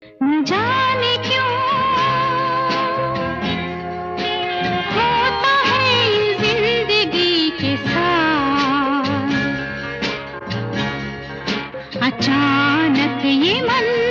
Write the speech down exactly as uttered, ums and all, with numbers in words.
न जाने क्यों होता है ये जिंदगी के साथ, अचानक ये मन